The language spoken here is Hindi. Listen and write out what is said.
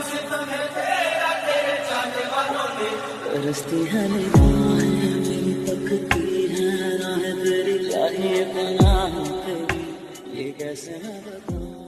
रस्ती है निगाहें मेरी तकती है राह तेरी चाहिए पनाह तेरी ये कैसे मैं बताऊं।